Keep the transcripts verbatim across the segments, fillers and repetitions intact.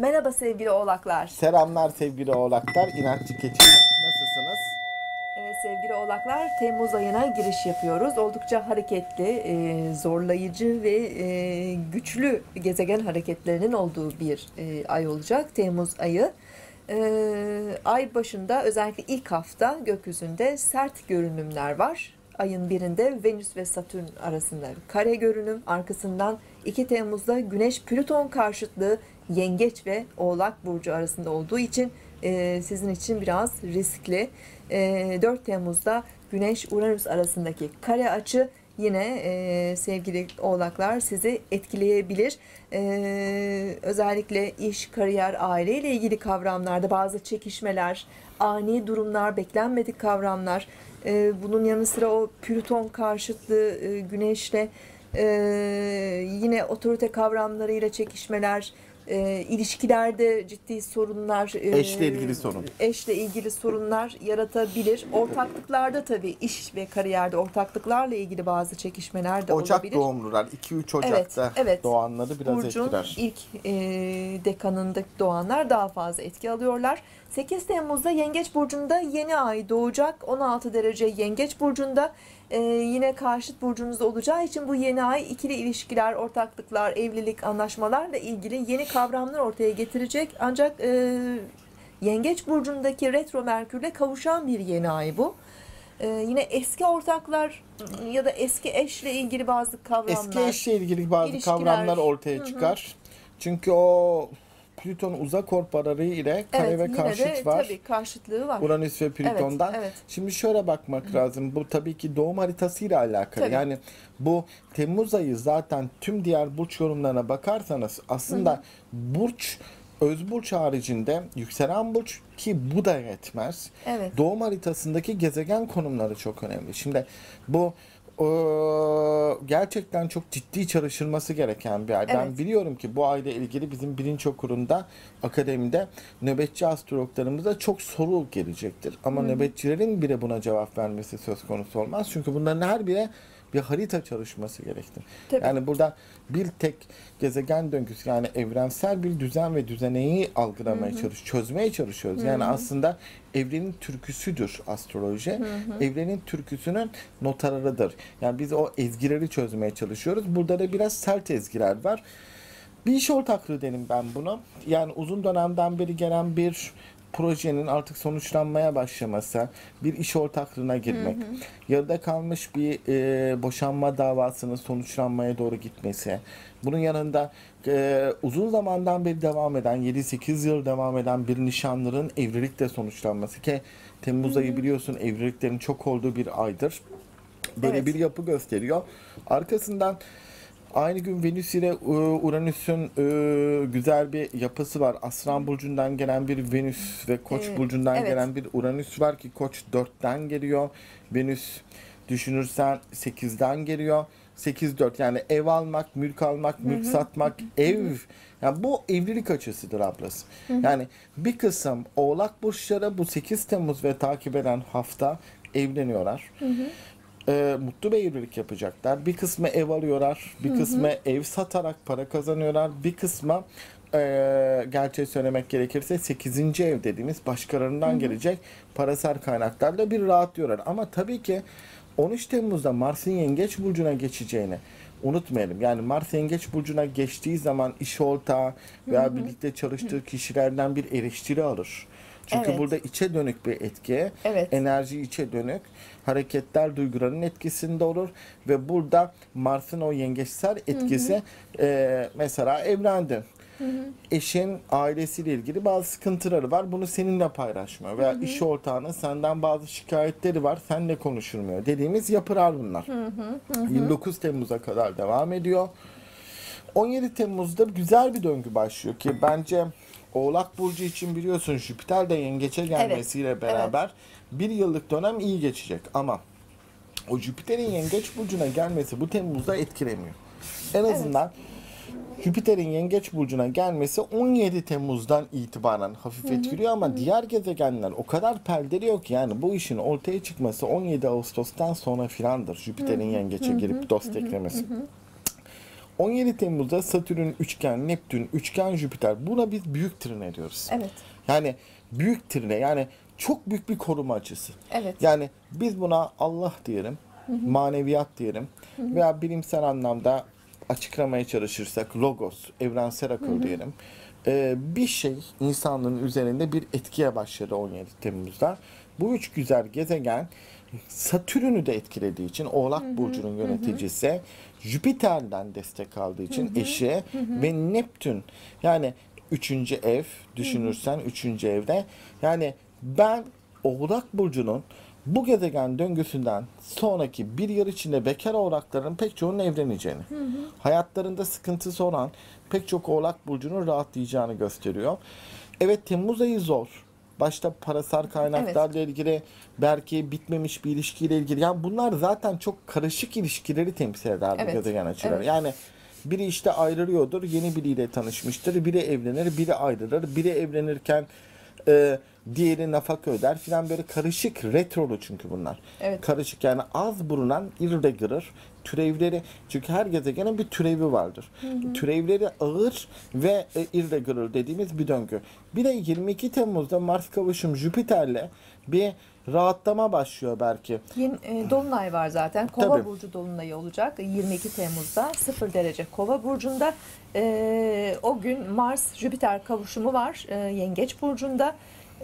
Merhaba sevgili oğlaklar. Selamlar sevgili oğlaklar. İnatçı keçi. Nasılsınız? Evet sevgili oğlaklar, Temmuz ayına giriş yapıyoruz. Oldukça hareketli, e, zorlayıcı ve e, güçlü gezegen hareketlerinin olduğu bir e, ay olacak Temmuz ayı. E, ay başında özellikle ilk hafta gökyüzünde sert görünümler var. Ayın birinde Venüs ve Satürn arasında kare görünüm, arkasından iki Temmuz'da Güneş Plüton karşıtlığı Yengeç ve Oğlak burcu arasında olduğu için e, sizin için biraz riskli. E, dört Temmuz'da Güneş Uranüs arasındaki kare açı yine e, sevgili oğlaklar sizi etkileyebilir. E, özellikle iş, kariyer, aile ile ilgili kavramlarda bazı çekişmeler, ani durumlar, beklenmedik kavramlar. E, bunun yanı sıra o Plüton karşıtlığı e, Güneş'le e, yine otorite kavramlarıyla çekişmeler, E, ilişkilerde ciddi sorunlar, e, Eşle ilgili sorun. eşle ilgili sorunlar yaratabilir. Ortaklıklarda tabii iş ve kariyerde ortaklıklarla ilgili bazı çekişmeler de Ocak olabilir. doğumlular. iki üç Ocak'ta Evet, evet. doğanları biraz Burcun etkiler. ilk e, dekanında doğanlar daha fazla etki alıyorlar. sekiz Temmuz'da Yengeç Burcu'nda yeni ay doğacak. on altı derece Yengeç Burcu'nda. Ee, yine karşıt burcunuzda olacağı için bu yeni ay ikili ilişkiler, ortaklıklar, evlilik, anlaşmalarla ilgili yeni kavramlar ortaya getirecek. Ancak e, Yengeç Burcu'ndaki retro Merkür'le kavuşan bir yeni ay bu. Ee, yine eski ortaklar ya da eski eşle ilgili bazı kavramlar. Eski eşle ilgili bazı ilişkiler. kavramlar ortaya Hı hı. çıkar. Çünkü o Plüton uzak orparaları ile kare Evet, ve yine karşıt de var. tabii karşıtlığı var. Uranüs ve Plüton'dan. Evet, evet. Şimdi şöyle bakmak lazım. Bu tabii ki doğum haritasıyla alakalı. Tabii. Yani bu Temmuz ayı zaten tüm diğer burç yorumlarına bakarsanız aslında Hı hı. burç özburç haricinde yükselen burç ki bu da yetmez. Evet. Doğum haritasındaki gezegen konumları çok önemli. Şimdi bu e, gerçekten çok ciddi çalışılması gereken bir ay. Ben Evet. biliyorum ki bu ayla ilgili bizim bilinç okulunda, akademide nöbetçi astrologlarımıza çok soru gelecektir. Ama Hı hı. nöbetçilerin bile buna cevap vermesi söz konusu olmaz. Çünkü bunların her biri bir harita çalışması gerektir. Tabii. Yani burada bir tek gezegen döngüsü, yani evrensel bir düzen ve düzeneyi algılamaya çalış, çözmeye çalışıyoruz. Hı Yani hı. aslında evrenin türküsüdür astroloji. Hı hı. Evrenin türküsünün notalarıdır. Yani biz o ezgileri çözmeye çalışıyoruz. Burada da biraz sert ezgiler var. Bir iş ortaklığı derim ben bunu. Yani uzun dönemden beri gelen bir projenin artık sonuçlanmaya başlaması, bir iş ortaklığına girmek, Hı hı. yarıda kalmış bir e, boşanma davasının sonuçlanmaya doğru gitmesi, bunun yanında e, uzun zamandan beri devam eden, yedi sekiz yıl devam eden bir nişanların evlilikle sonuçlanması ki Temmuz ayı biliyorsun evliliklerin çok olduğu bir aydır. Böyle Evet. bir yapı gösteriyor. Arkasından aynı gün Venüs ile e, Uranüs'ün e, güzel bir yapısı var. Aslan burcundan gelen bir Venüs ve Koç Ee, burcundan evet. gelen bir Uranüs var ki Koç dörtten geliyor. Venüs düşünürsen sekizden geliyor. sekiz dört yani ev almak, mülk almak, mülk satmak, ev. Yani bu evlilik açısıdır ablası. Yani bir kısım Oğlak burçları bu sekiz Temmuz ve takip eden hafta evleniyorlar. Hı hı. E, mutlu bir evlilik yapacaklar. Bir kısmı ev alıyorlar, bir kısmı ev satarak para kazanıyorlar, bir kısmı e, gerçeği söylemek gerekirse sekizinci ev dediğimiz başkalarından gelecek parasal kaynaklarla bir rahatlıyorlar. Ama tabii ki on üç Temmuz'da Mars'ın Yengeç burcuna geçeceğini unutmayalım. Yani Mars Yengeç burcuna geçtiği zaman iş ortağı veya birlikte çalıştığı kişilerden bir eleştiri alır. Çünkü Evet. burada içe dönük bir etki, Evet. enerji içe dönük, hareketler duyguların etkisinde olur ve burada Mars'ın o yengeçsel etkisi e, mesela evlendin. Hı hı. Eşin ailesiyle ilgili bazı sıkıntıları var. Bunu seninle paylaşmıyor. Veya Hı hı. iş ortağının senden bazı şikayetleri var. Seninle konuşulmuyor. Dediğimiz yapılar bunlar. Hı hı. Hı hı. yirmi dokuz Temmuz'a kadar devam ediyor. on yedi Temmuz'da güzel bir döngü başlıyor ki bence Oğlak Burcu için biliyorsun Jüpiter de yengeçe gelmesiyle Evet, beraber bir yıllık dönem iyi geçecek. Ama o Jüpiter'in yengeç burcuna gelmesi bu Temmuz'da etkilemiyor. En azından Jüpiter'in yengeç burcuna gelmesi on yedi Temmuz'dan itibaren hafif etkiliyor ama diğer gezegenler o kadar perdeliyor ki yani bu işin ortaya çıkması on yedi Ağustos'tan sonra filandır. Jüpiter'in yengeçe girip dost eklemesi. on yedi Temmuz'da Satürn üçgen, Neptün üçgen, Jüpiter. Buna biz büyük trine diyoruz. Evet. Yani büyük trine, yani çok büyük bir koruma açısı. Evet. Yani biz buna Allah diyelim, hı hı. maneviyat diyelim, hı hı. veya bilimsel anlamda açıklamaya çalışırsak logos, evrensel akıl, hı hı. diyelim. Ee, bir şey insanlığın üzerinde bir etkiye başladı on yedi Temmuz'da. Bu üç güzel gezegen Satürn'ü de etkilediği için Oğlak hı hı. Burcu'nun yöneticisi, hı hı. Jüpiter'den destek aldığı için hı hı. eşi hı hı. ve Neptün, yani üçüncü ev düşünürsen, hı hı. üçüncü evde, yani ben Oğlak Burcu'nun bu gezegen döngüsünden sonraki bir yıl içinde bekar oğlakların pek çoğunun evleneceğini, hı hı. hayatlarında sıkıntısı olan pek çok Oğlak Burcu'nun rahatlayacağını gösteriyor. Evet, Temmuz ayı zor. Başta parasal kaynaklarla evet. ilgili, belki bitmemiş bir ilişkiyle ilgili. Yani bunlar zaten çok karışık ilişkileri temsil eder bu evet. gezegen açıları. Evet. Yani biri işte ayrılıyordur, yeni biriyle tanışmıştır, biri evlenir, biri ayrılır, biri evlenirken e, diğeri nafaka öder filan, böyle karışık, retrolu çünkü bunlar. Evet. Karışık, yani az bulunan irregular türevleri, çünkü her gezegenin bir türevi vardır. Hı hı. Türevleri ağır ve e, irregular dediğimiz bir döngü. Bir de yirmi iki Temmuz'da Mars kavuşum Jüpiter'le bir rahatlama başlıyor belki. Yeni, e, Dolunay var zaten. Kova Tabii. Burcu Dolunay'ı olacak. yirmi iki Temmuz'da sıfır derece Kova Burcu'nda. E, o gün Mars Jüpiter kavuşumu var. E, Yengeç Burcu'nda.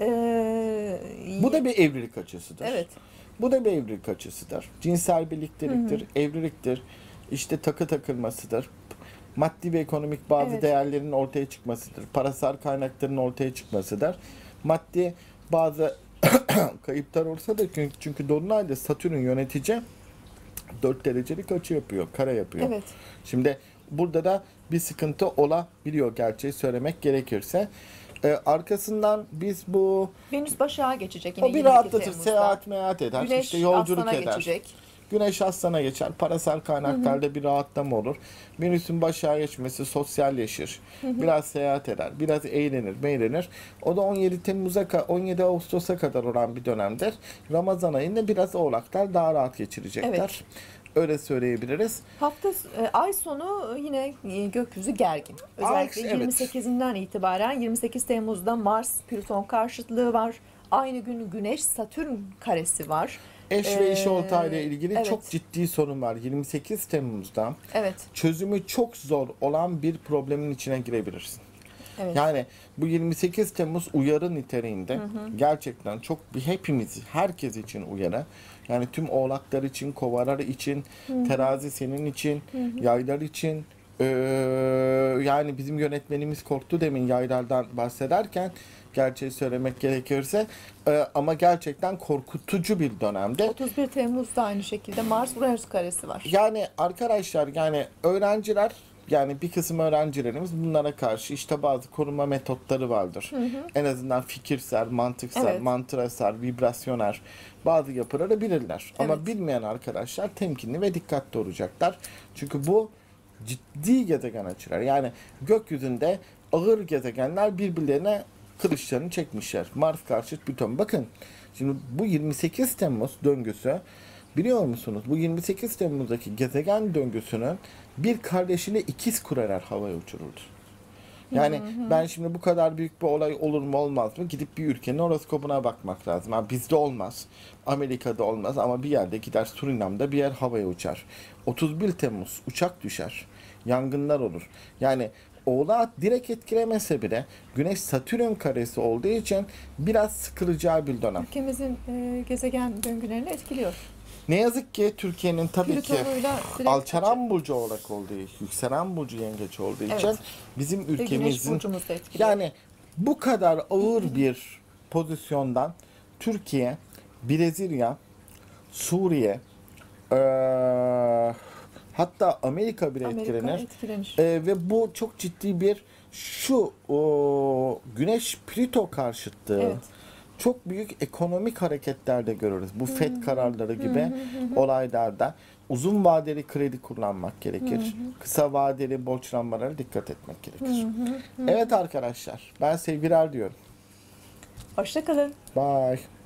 E, Bu da bir evlilik açısıdır. Evet. Bu da bir evlilik açısıdır. Cinsel birlikteliktir, hı hı. evliliktir, işte takı takılmasıdır. Maddi ve ekonomik bazı evet. değerlerin ortaya çıkmasıdır. Parasal kaynakların ortaya çıkmasıdır. Maddi bazı kayıplar olsa da, çünkü, çünkü Dolunay'da Satürn yönetici dört derecelik açı yapıyor, kare yapıyor. Evet. Şimdi burada da bir sıkıntı olabiliyor, gerçeği söylemek gerekirse. Ee, arkasından biz bu... Venüs Başak'a geçecek yine. O bir rahatlatır, seyahat meyahat eder, Güneş işte yolculuk Aslan'a eder. Geçecek. Güneş Aslan'a geçer, parasal kaynaklarda hı hı. bir rahatlama olur. Venüs'ün Başak'a geçmesi sosyalleşir, hı hı. biraz seyahat eder, biraz eğlenir, meğlenir. O da on yedi Temmuz'a, on yedi Ağustos'a kadar olan bir dönemdir. Ramazan ayında biraz Oğlaklar daha rahat geçirecekler. Evet. Öyle söyleyebiliriz. Hafta ay sonu yine gökyüzü gergin. Özellikle ay, yirmi sekizinden evet. itibaren yirmi sekiz Temmuz'da Mars Plüton karşıtlığı var. Aynı gün Güneş Satürn karesi var. Eş ee, ve iş ortağı ile ilgili evet. çok ciddi sorun var. yirmi sekiz Temmuz'da evet. çözümü çok zor olan bir problemin içine girebilirsin. Evet. Yani bu yirmi sekiz Temmuz uyarı niteliğinde, hı hı. gerçekten çok bir, hepimiz, herkes için uyarı. Yani tüm oğlaklar için, kovalar için, hı hı. terazi senin için, hı hı. yaylar için. Ee, yani bizim yönetmenimiz korktu demin yaylardan bahsederken, gerçeği söylemek gerekirse, e, ama gerçekten korkutucu bir dönemde. otuz bir Temmuz'da aynı şekilde Mars Uranüs karesi var. Yani arkadaşlar, yani öğrenciler, yani bir kısım öğrencilerimiz bunlara karşı işte bazı koruma metotları vardır. Hı hı. En azından fikirsel, mantıksal, evet. mantırasal, vibrasyoner bazı yapıları bilirler. Evet. Ama bilmeyen arkadaşlar temkinli ve dikkatli olacaklar. Çünkü bu ciddi gezegen açılar. Yani gökyüzünde ağır gezegenler birbirlerine kılıçlarını çekmişler. Mars karşıt Plüton. Bakın şimdi bu yirmi sekiz Temmuz döngüsü, biliyor musunuz? Bu yirmi sekiz Temmuz'daki gezegen döngüsünün bir kardeşini ikiz kurarak havaya uçuruldu. Yani hı hı. ben şimdi bu kadar büyük bir olay olur mu olmaz mı? Gidip bir ülkenin horoskopuna bakmak lazım. Yani bizde olmaz. Amerika'da olmaz ama bir yerde gider, Surinam'da bir yer havaya uçar. otuz bir Temmuz uçak düşer. Yangınlar olur. Yani Oğlağı direkt etkilemese bile Güneş Satürn karesi olduğu için biraz sıkılacağı bir dönem. Ülkemizin e, gezegen döngülerini etkiliyor. Ne yazık ki Türkiye'nin tabii ki alçalan burcu Oğlak olduğu, yükselen burcu Yengeç olduğu evet. için bizim ülkemizin yani bu kadar ağır bir pozisyondan Türkiye, Brezilya, Suriye, ee, hatta Amerika bile Amerika etkilenir. Ee, ve bu çok ciddi bir şu o, Güneş Plüto karşıtlığı. Evet. Çok büyük ekonomik hareketlerde görürüz. Bu F E D kararları gibi olaylarda uzun vadeli kredi kullanmak gerekir. Kısa vadeli borçlanmalara dikkat etmek gerekir. Evet arkadaşlar, ben sevgiler diyorum. Hoşça kalın. Bye.